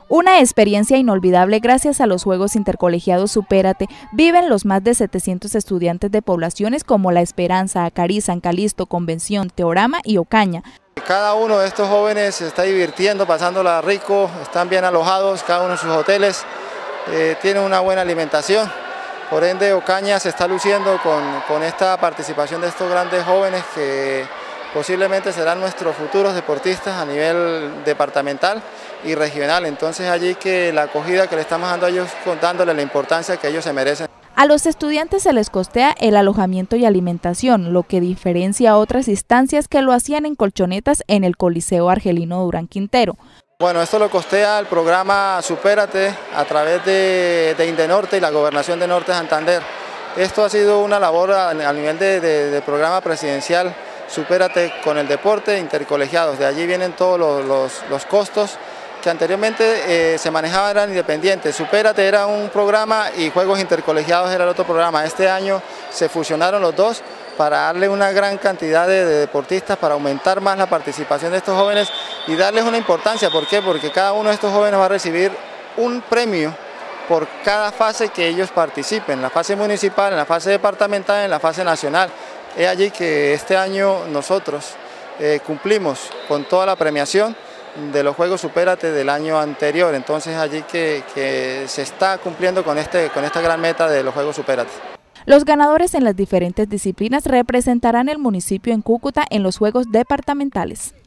Una experiencia inolvidable gracias a los Juegos Intercolegiados Supérate viven los más de 700 estudiantes de poblaciones como La Esperanza, Acarí, San Calixto, Convención, Teorama y Ocaña. Cada uno de estos jóvenes se está divirtiendo, pasándola rico, están bien alojados, cada uno en sus hoteles, tienen una buena alimentación. Por ende, Ocaña se está luciendo con esta participación de estos grandes jóvenes que posiblemente serán nuestros futuros deportistas a nivel departamental y regional. Entonces allí que la acogida que le estamos dando a ellos, contándole la importancia que ellos se merecen. A los estudiantes se les costea el alojamiento y alimentación, lo que diferencia a otras instancias que lo hacían en colchonetas en el Coliseo Argelino Durán Quintero. Bueno, esto lo costea el programa Supérate a través de Indenorte y la Gobernación de Norte de Santander. Esto ha sido una labor a nivel de programa presidencial Supérate con el deporte intercolegiados. De allí vienen todos los costos que anteriormente se manejaban, eran independientes. Supérate era un programa y Juegos Intercolegiados era el otro programa. Este año se fusionaron los dos para darle una gran cantidad de deportistas, para aumentar más la participación de estos jóvenes y darles una importancia. ¿Por qué? Porque cada uno de estos jóvenes va a recibir un premio por cada fase que ellos participen, en la fase municipal, en la fase departamental, en la fase nacional. Es allí que este año nosotros cumplimos con toda la premiación de los Juegos Supérate del año anterior. Entonces allí que se está cumpliendo con esta gran meta de los Juegos Supérate. Los ganadores en las diferentes disciplinas representarán el municipio en Cúcuta en los Juegos Departamentales.